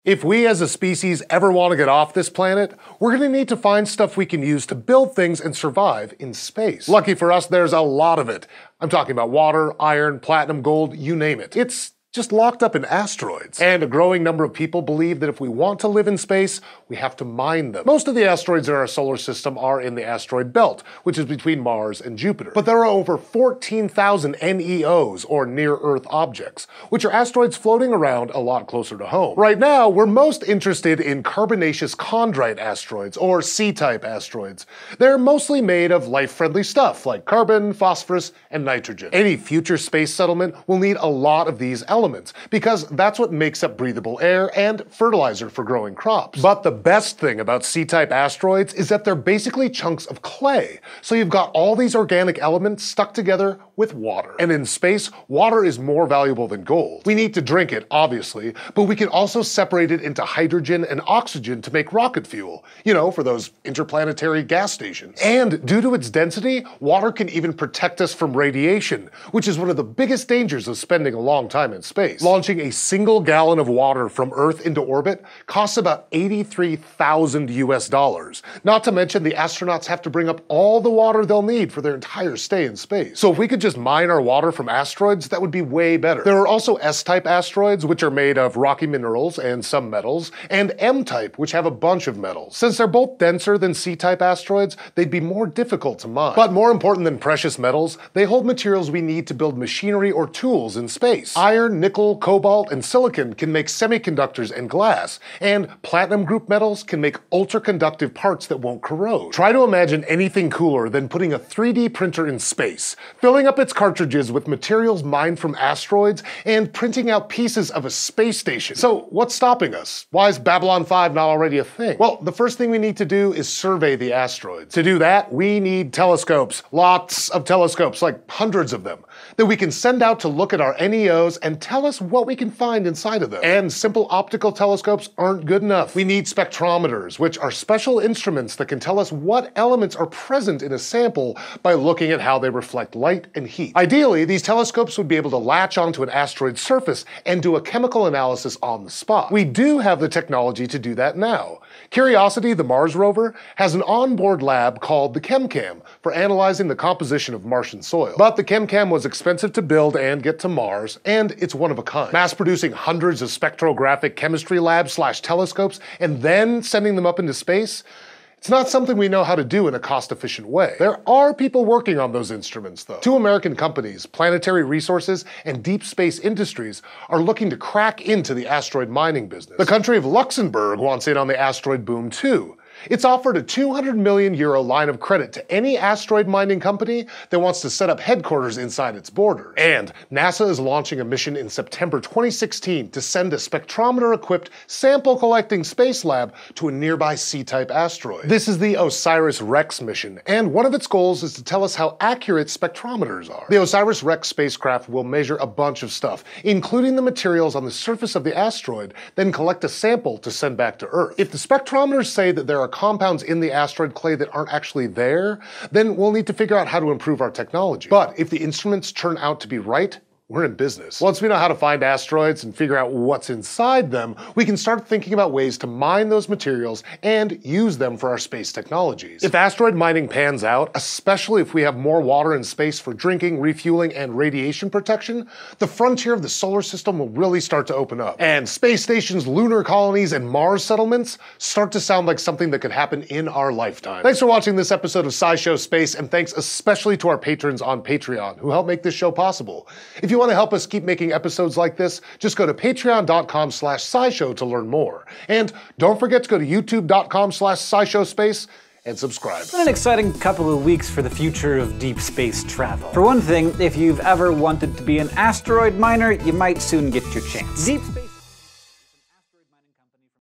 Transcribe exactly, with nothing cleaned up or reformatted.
If we as a species ever want to get off this planet, we're going to need to find stuff we can use to build things and survive in space. Lucky for us, there's a lot of it. I'm talking about water, iron, platinum, gold, you name it. It's just locked up in asteroids. And a growing number of people believe that if we want to live in space, we have to mine them. Most of the asteroids in our solar system are in the asteroid belt, which is between Mars and Jupiter. But there are over fourteen thousand N E Os, or near-Earth objects, which are asteroids floating around a lot closer to home. Right now, we're most interested in carbonaceous chondrite asteroids, or C-type asteroids. They're mostly made of life-friendly stuff, like carbon, phosphorus, and nitrogen. Any future space settlement will need a lot of these elements. Elements, because that's what makes up breathable air and fertilizer for growing crops. But the best thing about C-type asteroids is that they're basically chunks of clay, so you've got all these organic elements stuck together with water. And in space, water is more valuable than gold. We need to drink it, obviously, but we can also separate it into hydrogen and oxygen to make rocket fuel, you know, for those interplanetary gas stations. And due to its density, water can even protect us from radiation, which is one of the biggest dangers of spending a long time in space. Launching a single gallon of water from Earth into orbit costs about eighty-three thousand U S dollars. Not to mention the astronauts have to bring up all the water they'll need for their entire stay in space. So if we could just mine our water from asteroids, that would be way better. There are also S-type asteroids, which are made of rocky minerals and some metals, and M-type, which have a bunch of metals. Since they're both denser than C-type asteroids, they'd be more difficult to mine. But more important than precious metals, they hold materials we need to build machinery or tools in space. Iron, nickel, cobalt, and silicon can make semiconductors and glass, and platinum group metals can make ultra-conductive parts that won't corrode. Try to imagine anything cooler than putting a three D printer in space, filling up its cartridges with materials mined from asteroids, and printing out pieces of a space station. So what's stopping us? Why is Babylon five not already a thing? Well, the first thing we need to do is survey the asteroids. To do that, we need telescopes. Lots of telescopes, like hundreds of them, that we can send out to look at our N E Os and tell us what we can find inside of them. And simple optical telescopes aren't good enough. We need spectrometers, which are special instruments that can tell us what elements are present in a sample by looking at how they reflect light and heat. Ideally, these telescopes would be able to latch onto an asteroid's surface and do a chemical analysis on the spot. We do have the technology to do that now. Curiosity, the Mars rover, has an onboard lab called the ChemCam for analyzing the composition of Martian soil. But the ChemCam was expensive to build and get to Mars, and it's one of a kind. Mass-producing hundreds of spectrographic chemistry labs slash telescopes and then sending them up into space? It's not something we know how to do in a cost-efficient way. There are people working on those instruments, though. Two American companies, Planetary Resources and Deep Space Industries, are looking to crack into the asteroid mining business. The country of Luxembourg wants in on the asteroid boom, too. It's offered a two hundred million euro line of credit to any asteroid mining company that wants to set up headquarters inside its borders. And NASA is launching a mission in September twenty sixteen to send a spectrometer-equipped sample-collecting space lab to a nearby C-type asteroid. This is the OSIRIUS-REx mission, and one of its goals is to tell us how accurate spectrometers are. The OSIRIUS-REx spacecraft will measure a bunch of stuff, including the materials on the surface of the asteroid, then collect a sample to send back to Earth. If the spectrometers say that there are compounds in the asteroid clay that aren't actually there, then we'll need to figure out how to improve our technology. But if the instruments turn out to be right, we're in business. Once we know how to find asteroids and figure out what's inside them, we can start thinking about ways to mine those materials and use them for our space technologies. If asteroid mining pans out, especially if we have more water in space for drinking, refueling, and radiation protection, the frontier of the solar system will really start to open up. And space stations, lunar colonies, and Mars settlements start to sound like something that could happen in our lifetime. Thanks for watching this episode of SciShow Space, and thanks especially to our patrons on Patreon who help make this show possible. If you want to help us keep making episodes like this, just go to patreon dot com slash scishow to learn more. And don't forget to go to youtube dot com slash scishowspace and subscribe. It's been an exciting couple of weeks for the future of deep space travel. For one thing, if you've ever wanted to be an asteroid miner, you might soon get your chance. Deep